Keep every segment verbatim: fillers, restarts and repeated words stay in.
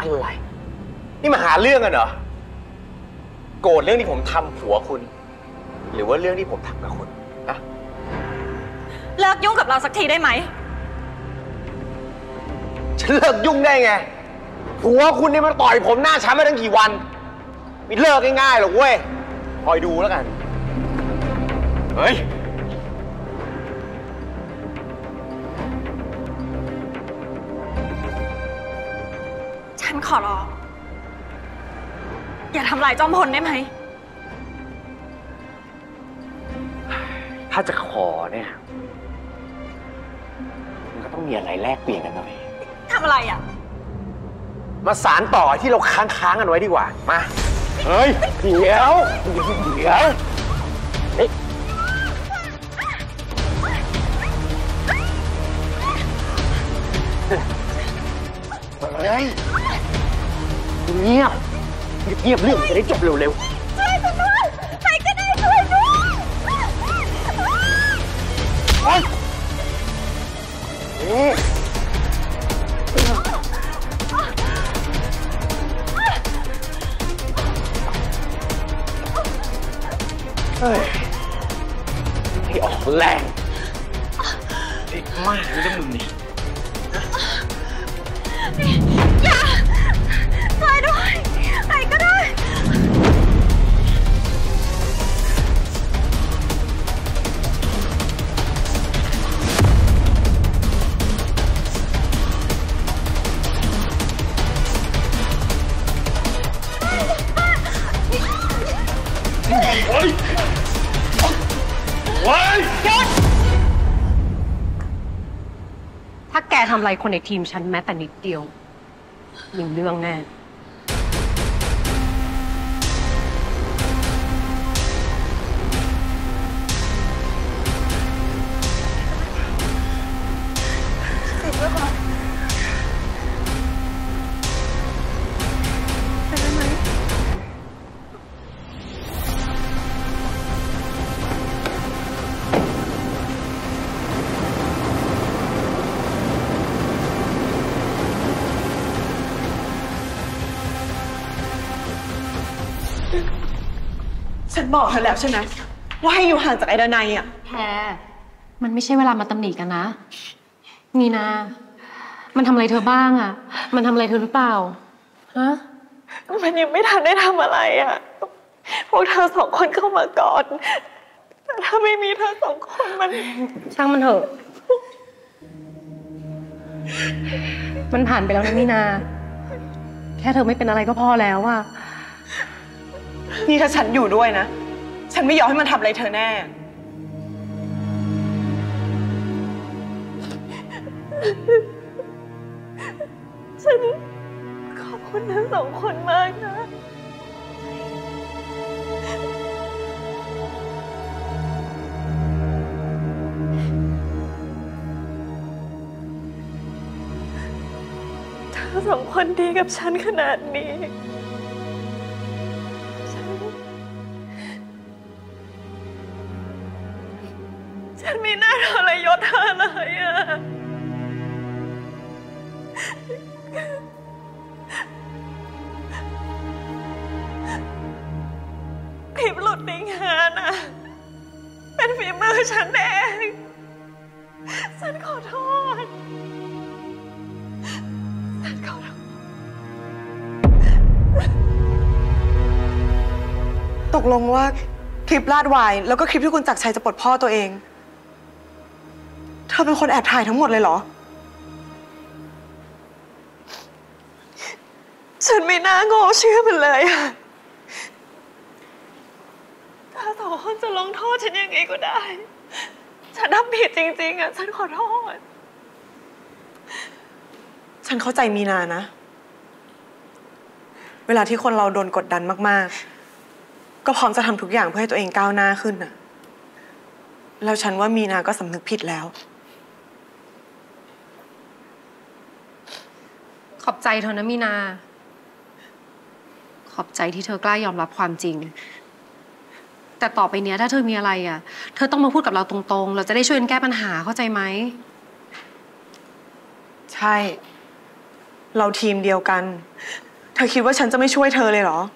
อะไรนี่มาหาเรื่องกันเหรอโกรธเรื่องที่ผมทำผัวคุณหรือว่าเรื่องที่ผมทำกับคุณนะเลิกยุ่งกับเราสักทีได้ไหมฉันเลิกยุ่งได้ไงผัวคุณนี่มันต่อยผมหน้าช้ำมาตั้งกี่วันไม่เลิกง่ายๆหรอกเว้ยคอยดูแล้วกันเฮ้ยฉันขอร้องอย่าทำลายจอมพลได้ไหมถ้าจะขอเนี่ยมันก็ต้องมีอะไรแลกเปลี่ยนกันหน่อยทำอะไรอ่ะมาสารต่อที่เราค้างๆกันไว้ดีกว่ามาเฮ้ยเดี๋ยวเดี๋ยวเฮ้ยเฮ้ยเงียบเงียบเรื่องจะได้จบเร็วๆช่วยฉันด้วยใครก็ได้ช่วยด้วยเฮ้ยนี่เฮ้ยให้ออกแรงเด็กมากเลยนะมึงนี่อย่าช่วยด้วยใครก็ได้เฮ้ยเฮ้ยหยุดถ้าแกทำอะไรคนในทีมฉันแม้แต่นิดเดียวมีเรื่องแน่ติดไว้ก่อนเป็นได้ไหมฉันบอกเธอแล้วใช่ไหมว่าให้อยู่ห่างจากไอ้ดนัยอ่ะแพรมันไม่ใช่เวลามาตำหนิกันนะมีนามันทำอะไรเธอบ้างอ่ะมันทำอะไรเธอหรือเปล่าฮะมันยังไม่ทันได้ทำอะไรอ่ะพวกเธอสองคนเข้ามาก่อนแต่ถ้าไม่มีเธอสองคนมันช่างมันเถอะมันผ่านไปแล้วนะมีนาแค่เธอไม่เป็นอะไรก็พอแล้วอ่ะนี่ถ้าฉันอยู่ด้วยนะฉันไม่ยอมให้มันทำอะไรเธอแน่ฉันขอบคุณทั้งสองคนมากนะเธอสองคนดีกับฉันขนาดนี้ฉันไม่น่าทรยศเธอเลยอะคลิปหลุดในงานอะเป็นฝีมือฉันเองฉันขอโทษฉันขอโทษตกลงว่าคลิปลาดวายแล้วก็คลิปที่คุณจักรชัยจะปลดพ่อตัวเองเธอเป็นคนแอบถ่ายทั้งหมดเลยเหรอฉันไม่น่าโง่เชื่อมันเลยอะถ้าสองคนจะลงโทษฉันยังไงก็ได้ฉันทำผิดจริงๆอะฉันขอโทษฉันเข้าใจมีนานะเวลาที่คนเราโดนกดดันมากๆก็พร้อมจะทำทุกอย่างเพื่อให้ตัวเองก้าวหน้าขึ้นน่ะแล้วฉันว่ามีนาก็สำนึกผิดแล้วขอบใจเธอนะมีนาขอบใจที่เธอกล้ายอมรับความจริงแต่ต่อไปเนี้ยถ้าเธอมีอะไรอ่ะเธอต้องมาพูดกับเราตรงๆเราจะได้ช่วยกันแก้ปัญหาเข้าใจไหมใช่เราทีมเดียวกัน เธอคิดว่าฉันจะไม่ช่วยเธอเลยเหรอ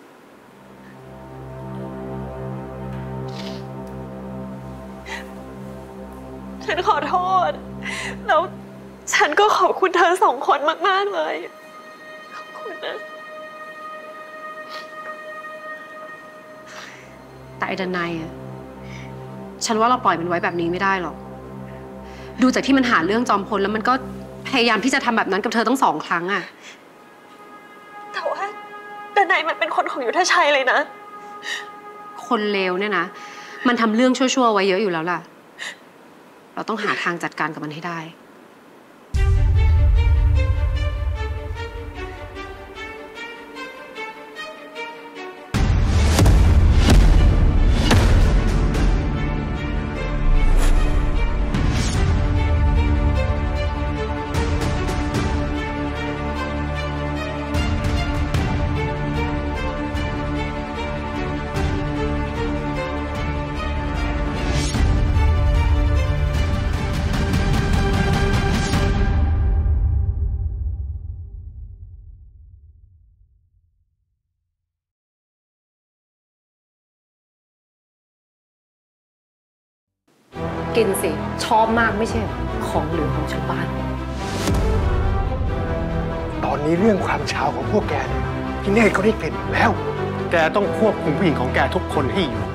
ฉันขอโทษแล้วฉันก็ขอบคุณเธอสองคนมากๆเลยขอบคุณนะแต่ไอ้ดันไนอะฉันว่าเราปล่อยมันไว้แบบนี้ไม่ได้หรอกดูจากที่มันหาเรื่องจอมพลแล้วมันก็พยายามที่จะทำแบบนั้นกับเธอทั้งสองครั้งอะแต่ว่าดันไนมันเป็นคนของยุทธชัยเลยนะคนเลวเนี่ยนะมันทำเรื่องชั่วๆไว้เยอะอยู่แล้วล่ะเราต้องหาทางจัดการกับมันให้ได้กินสิชอบมากไม่ใช่ของเหลือของชาวบ้านตอนนี้เรื่องความเช้าของพวกแกเนี่ยพี่เนตรเขาได้กลิ่นแล้วแกต้องควบคุมผู้หญิงของแกทุกคนให้อยู่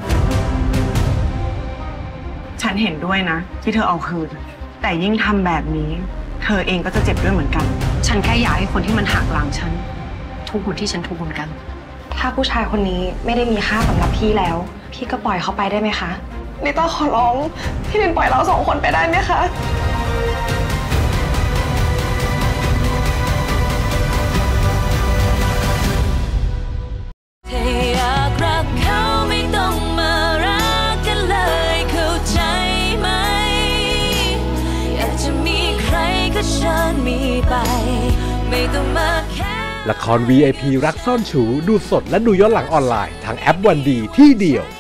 ฉันเห็นด้วยนะที่เธอเอาคืนแต่ยิ่งทำแบบนี้เธอเองก็จะเจ็บด้วยเหมือนกันฉันแค่อยากให้คนที่มันหักหลังฉันทุกข์เหมือนที่ฉันทุกข์เหมือนกันถ้าผู้ชายคนนี้ไม่ได้มีค่าสำหรับพี่แล้วพี่ก็ปล่อยเขาไปได้ไหมคะนิต้าขอร้องพี่ลินปล่อยเราสองคนไปได้ไหมคะถ้าอยากรักเขาไม่ต้องมารักกันเลยเข้าใจไหมอยากจะมีใครก็เชิญมีไปไม่ต้องมาแค่ละคร วี ไอ พี รักซ่อนฉูดูสดและดูย้อนหลังออนไลน์ทางแอปวันดีที่เดียว